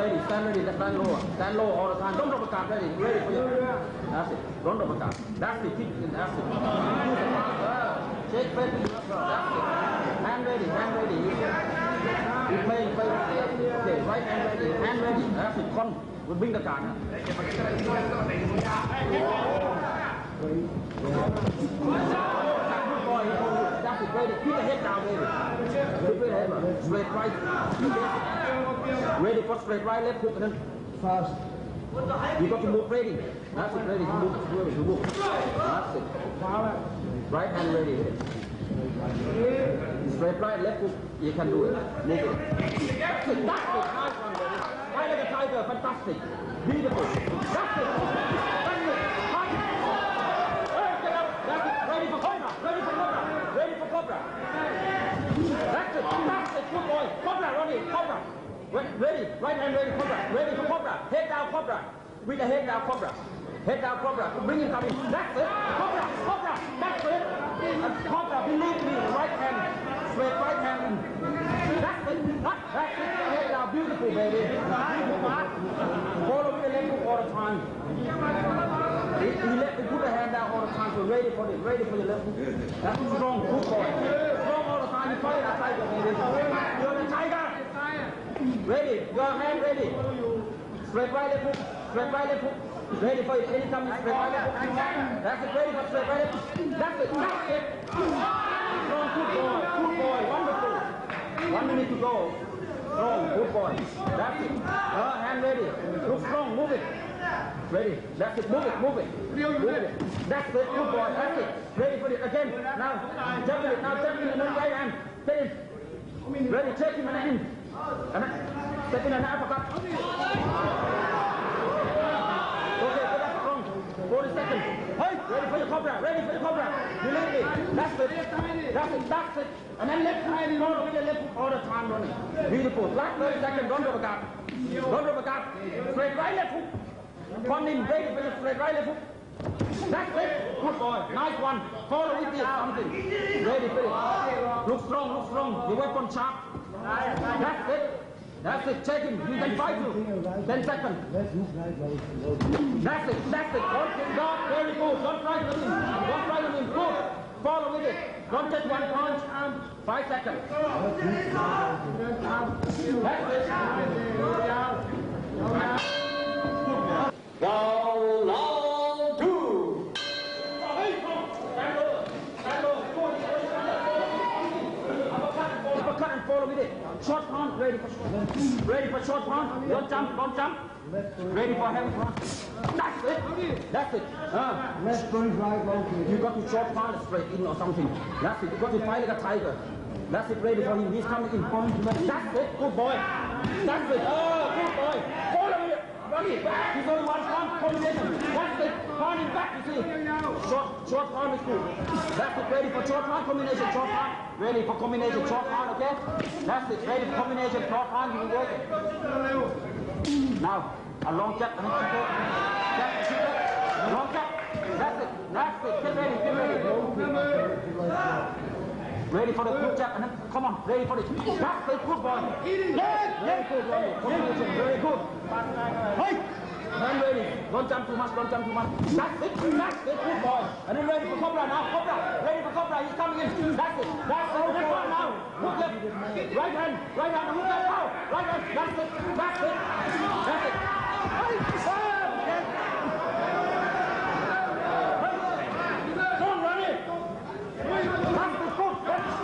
ready, stand ready, stand low. Stand low all the time. Don't drop a guard, ready. Ready for you. That's it. Don't drop a guard. That's it. Keep it. That's it. Use the power. Shake, face. That's it. Hand ready, hand ready. You play. Okay, right hand ready. Hand ready. That's it. Come. We'll bring the guard. That's it, ready. Keep the head down, ready. Keep the head down. Straight right. Ready for straight right, left hook, and then fast. You got to move ready. That's it, ready. To move. That's it. Right hand ready. Straight right, left hook. You can do it. Move it. That's it. Nice one, ready. Right like a tiger. Fantastic. Beautiful. That's it. Ready for Cobra! Ready for Cobra! Ready for Cobra! That's it! That's it! Good boy! Cobra, Ronnie! Cobra! Ready! Right hand ready, Cobra! Ready for Cobra! Head down, Cobra! With the head down, Cobra! Head down, Cobra! Bring him coming! That's it! Cobra! Cobra! That's it! And Cobra, believe me, right hand! Straight right hand! That's it! That's it! Head down, beautiful, baby! Follow with the leg hook all the time. He let me put the hand down all the time, so ready for your left hook. That's strong, good boy. Strong all the time, you fight that tiger, baby. You're the tiger. Ready, your hand ready. Straight right left hook, straight right left hook. Ready for it, anytime you straight right left hook. That's it, ready for straight right left hook. That's it. Strong, good boy, wonderful. 1 minute to go. Strong, good boy. That's it. Hand ready. Look strong, move it. Ready. That's it. Move it. Move it. That's it. Good boy. That's it. Ready for it again. Now, jump it. Now, jump in and then right hand. Take it. Ready. Take him and then in. And step in and uppercut. Okay, go back strong. 40 seconds. Hey, ready for your Cobra. Ready for your Cobra. Believe me. That's it. That's it. That's it. And then left hand. Don't with the left all the time running. Beautiful. Last 30 seconds. Don't drop a guard. Don't drop a guard. Straight right left hook. One in, ready for your straight right left hook. That's it. Good boy. Nice one. Follow with this something. Ready for it. Look strong, look strong. Your weapon sharp. That's it. That's it. Check him. You can fight you. 10 seconds. That's it. That's it. Don't, very good. Don't try to him. Don't try to him. Good. Follow with it. Don't take one punch. 5 seconds. That's it. Round 2. Uppercut and follow with it. Short pound, ready for short pound. Don't jump. Ready for heavy pound. That's it. That's it. Left punch, right low kick. You got to short pound straight in or something. That's it. You got to fight like a tiger. That's it. Ready for him. He's coming in. That's it. Good boy. That's it. Good boy. Follow with it. He's only one combination. That's it. Pound him back, you see. Short pound is good. That's it. Ready for short pound combination. Short pound. Ready for combination. Short pound, okay? That's it. Ready for combination. Short pound. You will work it. Now, a long jab. Long jab. That's it. That's it. Get ready. Ready for the good jab. And then, come on. Ready for it. That's it. Good boy. Very good. Combination. Very good. Hey! And ready. Don't jump too much. That's it. Good boy. And then ready for Cobra now. Ready for Cobra. He's coming in. That's it. Next one now. Hook left. Right hand. Hook left now. Right hand. That's it. Don't run it. That's it. Good.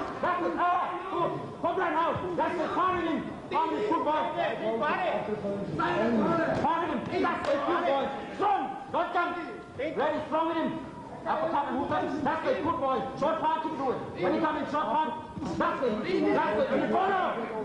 Cobra now. That's it. Pounding him. Good boy. Pounding him. That's it. Good boy. Strong. Don't jump. Ready. Strong with him. Uppercut and hook. That's it. Good boy. Short pound. Keep doing it. When he comes in, short pound. That's it. And you follow.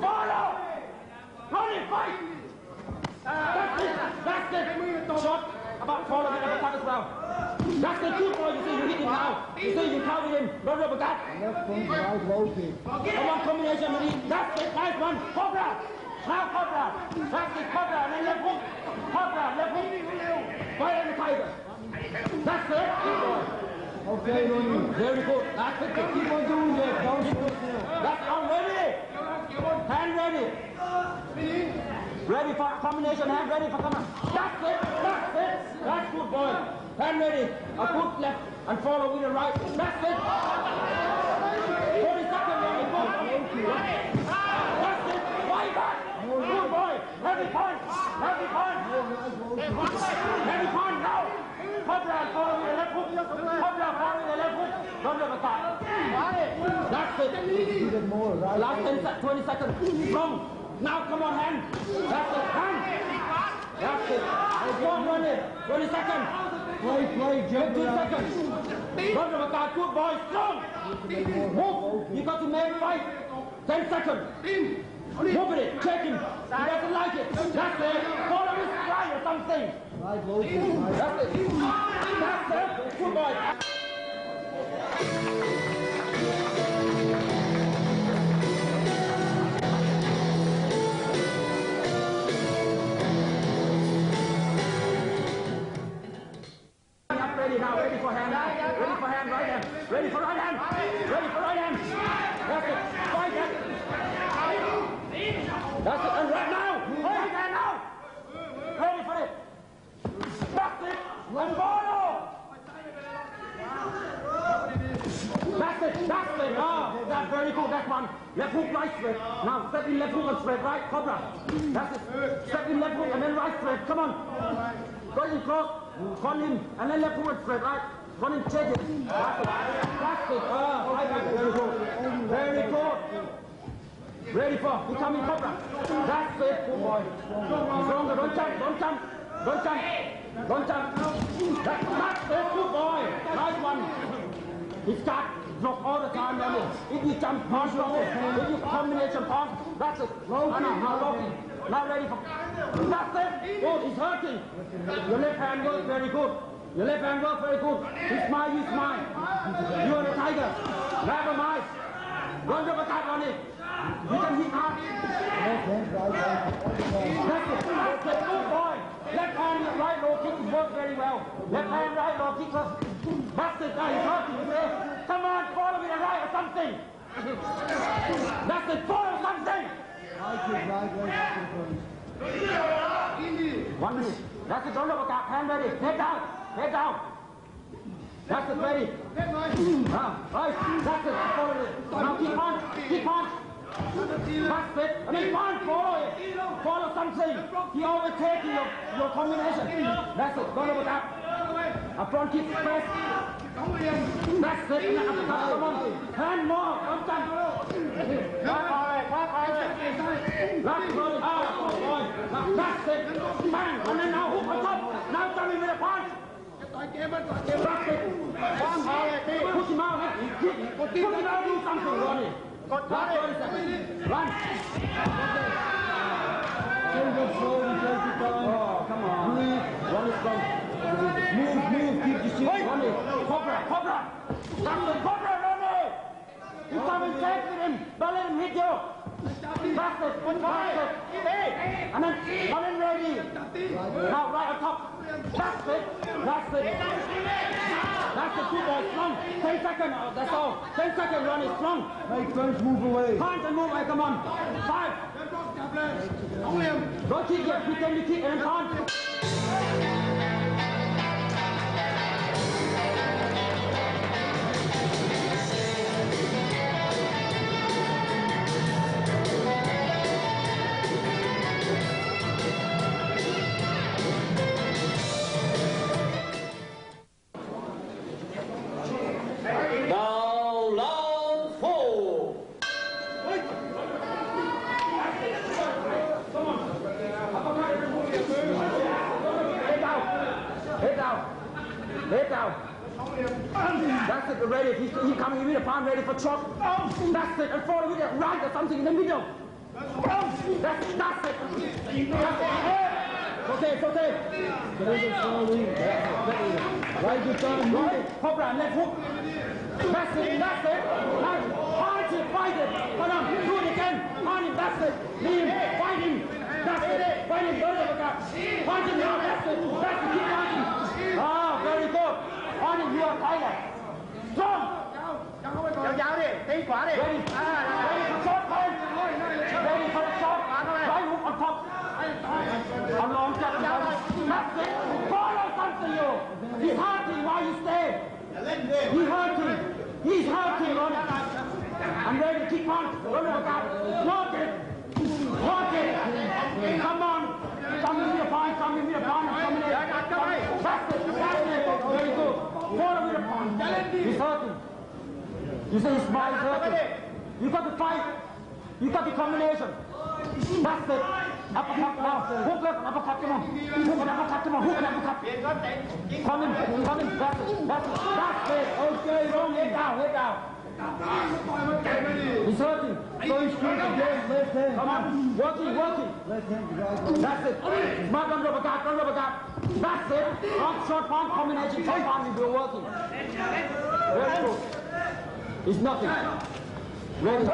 Run it. Fight. That's it. Short. About follow the uppercut as well. That's the good boy. You see, you hit him now. You see, you counted him. Don't rub a gut. Left punch, right low kick. Come on, combination with him. That's it. Nice one. Cobra. Now Cobra. That's it. Cobra. And then left hook. Cobra. Left hook. Fire on the tiger. That's it. Good boy. Okay, Ronnie. Very good. That's it. Keep on doing that. Don't sit still. That's on ready. Hand ready. Ready for combination hand, ready for combination. That's it, that's it. That's good, boy. Hand ready. A good left and follow with the right. That's it. 40 seconds, ready, go. That's it. Why back? Good boy. Heavy punch. Heavy punch. Heavy punch now. Cobra, follow with the left hook. Cobra, follow with the left hook. Don't ever stop. That's it. Last 20 seconds. Wrong. Now come on, hand. That's it, hand. That's it. Go on, run it. 20 seconds. Play, 15 seconds. Don't ever stop. Good boy, strong. Move. You got to make fight. 10 seconds. Move with it. Check him. He doesn't like it. That's it. Follow his stride or something. Right low kick. That's it. That's it. Good boy. Ready now, ready for hand, ready for hand, right hand, ready for right hand, ready for right hand. That's it, right hand. That's it, and right now, right hand now. Ready for it. That's it, and follow. That's it, that's it. Oh, that's very good, that one. Left hook, right straight. Now, step in left hook and straight, right, Cobra. That's it. Step in left hook and then right straight, come on. Go in close. Con him, and then left foot straight, right? Con him, check it. That's it. That's it. Right back. Very good. Very good. Ready for, he coming, Cobra. That's it, good boy. Stronger, don't jump, don't jump. Don't jump. Don't jump. That's it, good boy. Nice one. He start, drop all the time, Danny. If you jump, pass, drop it. If you combination pass, that's it. Now locking. Now ready for... That's it! Good, he's hurting. Your left hand works very good. Your left hand works very good. He smile, you smile. You are the tiger. Grab him eyes. Don't give a tap on it. You can hit hard. That's it. That's it. Good boy. Left hand, right low kick works very well. Left hand, right low kick. That's it. Now he's hurting. You say, come on, follow me the right or something. That's it. Follow something. One minute. That's it. Don't look at hand ready. Head down. Head down. That's it. Ready. Right. That's it. Follow it. Now keep on. Keep on. That's it. And then one. Follow it. Follow something. He always taking your combination. That's it. Don't look at. A front kick press. That's it. And then uppercut. Come on. Hand more. Don't jump. That's it. Bang. And then now hook on top. Now coming with a punch. That's it. Push him out. Push him out. Do something, Ronnie. Last 30 seconds. Run. Oh, come on. Ronnie strong. Move. Keep the shit. Ronnie. Cobra. That's it. Cobra, Ronnie. You come and check with him. Don't let him hit you. That's it. And then ready. Now right on top. That's it. That's it. That's the 2 boys strong. 10 seconds. That's all. 10 seconds. Run is strong. Make friends move away. Punch and move away. Come on. 5. Don't kick yet. Pretend you kick and punch. Lay down. That's it, ready. He's coming with a palm ready for chop. That's it, and follow with a right or something in the middle. That's it. That's it. It's okay. Right, good time. Right, Cobra, left hook. That's it. Now, punch it, fight it. Come on, do it again. Punch him, that's it. Leave him, fight him. That's it. Fight him, don't ever cut. Punch him now, that's it. That's it, keep punching. Ah, very good. On him, you are tiger. Strong. Dạo đi, tí quả đi. Ready for shot, ready for the shot. Right hook on top. He's hurting. He's hurting, Ronnie. I'm ready to keep on. Don't look out. Walk it. Walk it. Come on. Come in the pond. Come in the pond. Come in the pond. That's it. Very good. Follow me the pond. He's hurting. You say his mind is hurting. You got to fight. You got the combination. That's it. Uppercut now. Hook left, uppercut, come on. Hook and uppercut, come on. Hook and uppercut. Come in. That's it. That's it. That's it. Okay, wrong. Head down. Head down. He's hurting. Going straight again, left hand. Come on. Working. Left hand, right. That's it. Smart on rubber guard. That's it. Short palm combination. Short palm will be working. Very good. It's nothing. Ready.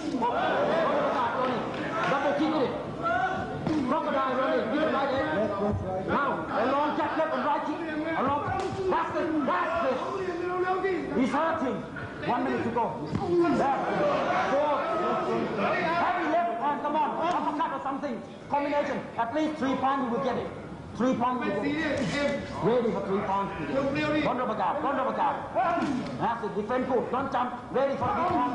Double kick it. Crocodile running. Give it right there. Now, a long jab left and right kick. A long. That's it. He's hurting. 1 minute to go. There. 4. Heavy left hand. Come on. Uppercut or something. Combination. At least 3 pounds you will get it. 3 pounds you will get it. Ready for 3 pounds. Don't rubber guard. That's it. Defend good. Don't jump. Ready for the big pound.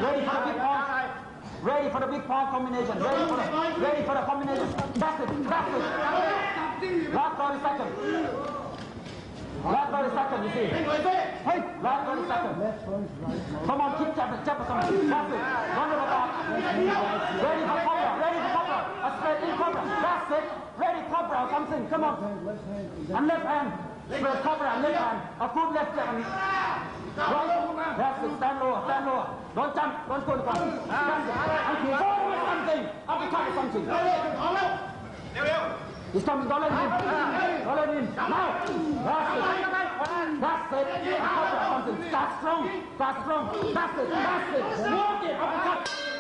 Ready for the big pound combination. Ready for the combination. That's it. Last 30 seconds. Last 30 seconds, you see. Hey, last 30 seconds. Come on, keep jab or something. That's it. Don't rubber guard. Ready for cobra. A straight in cobra. That's it. Ready cobra or something. Come on. And left hand. Straight cobra and left hand. A good left hand. Right. That's it. Stand lower. Don't jump. Don't go to the ground. That's it. Forward with something. Uppercut or something. He's coming. Don't let him in. Now. That's it. Uppercut or something. Start strong. That's it. Walk it. Uppercut.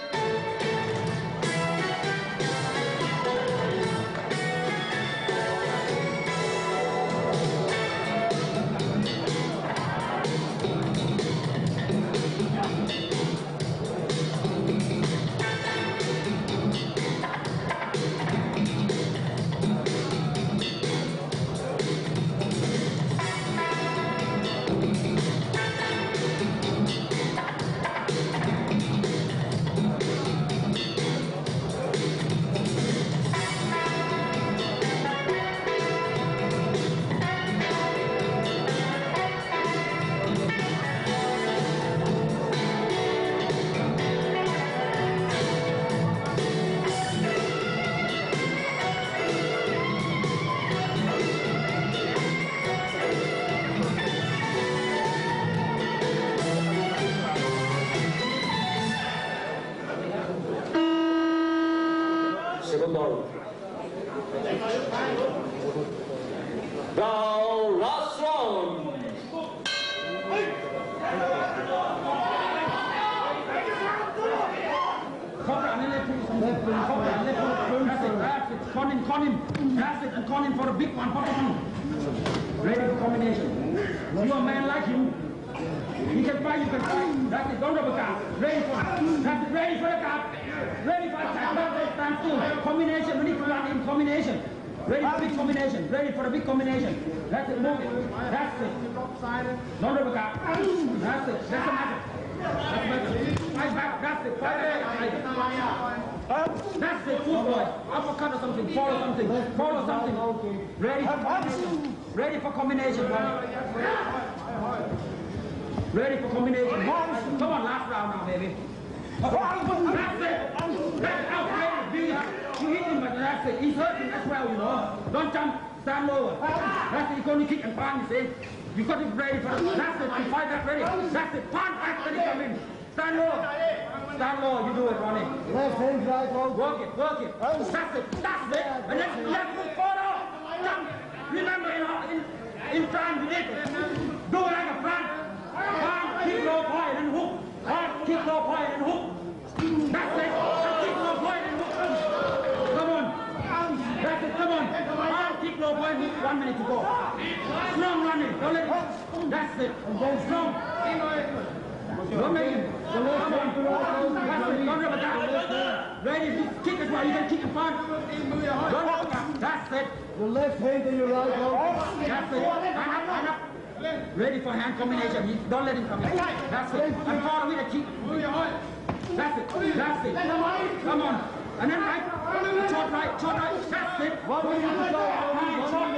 Now, last round. That's it. Con him. That's it. And con him for a big one. Ready for combination. You're a man like him. He can fight, you can fight. That's it. Don't rubber guard. Ready for it. That's it. Ready for the guard. Ready for attack. That's it. Stand still. Combination. We need to run in combination. Ready for big combination. That's it. Move it. That's it. Don't rubber guard. That's it. That's the matter. Fight back. That's it. Fight back. That's it. Football. Uppercut or something. Follow something. Ready for combination. Ready for combination. Come on, last round now, baby. That's it. That's out. Ready. You hit him, but that's it. He's hurting as well, you know. Don't jump. Stand lower. That's it. He's going to kick and palm, you see. You got it ready for it. That's it. You fight that ready. That's it. Palm back when he come in. Stand low. You do it, Ronnie. Left hand, right hold. Work it. That's it. And then left foot forward. Jump. Remember, in front, you need to do it like a front. Palm, kick low point and hook. Kick low point and hook. That's it. Kick low point and hook. Come on. That's it. Come on. Kick low point. 1 minute to go. Strong running. Don't let it. That's it. Strong. Don't make him. Come on. That's it. Don't rub it down. Ready to kick as well. You can kick in front. Don't rub it down. That's it. Your left hand and your right hold. That's it. Hand up. Ready for hand combination. Don't let him come in. That's it. And follow with the kick. That's it. That's it. Come on. And then right. Short right. Short right. That's it. One minute to go. Short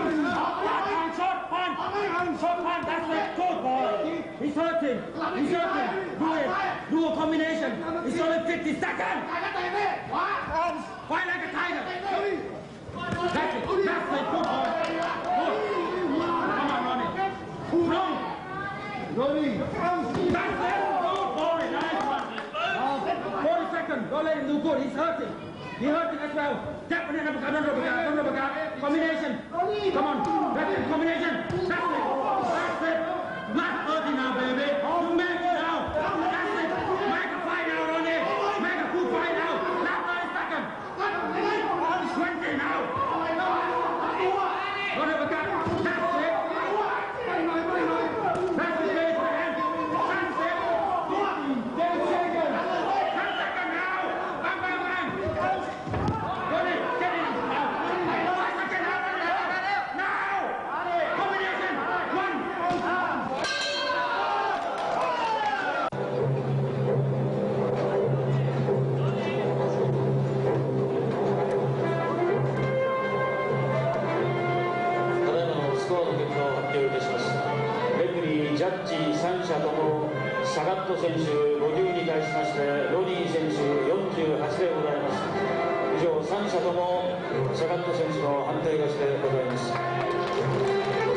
punch. Short punch. That's it. Good boy. He's hurting. He's hurting. Do it. Do a combination. It's only 50 seconds. Fight like a tiger. That's it. That's it. Good boy. Good. Come on, Ronnie. Wrong. Ronnie. That's it. Good boy. Nice one. 40 seconds. Don't let him do good. He's hurting. He's hurting as well. Tap on it. Don't combination. Come on. That's it. Combination. That's it. That's it. Not hurting now, baby. You make it now. That's it. Make a fight now, Ronnie. Make a good fight now. Last 30 seconds. 20 now. Don't have a gun. That's it. That's it, baby. That's it. 10 seconds. 10 seconds now. Bang, bang, bang. Ronnie, get in. Now. 5 seconds now. Now. Combination. 1. スコアの結果を発表いたします。レフェリー、ジャッジ3者ともサガット選手50に対しましてロニー選手48でございます。以上3者ともサガット選手の判定勝ちでございます。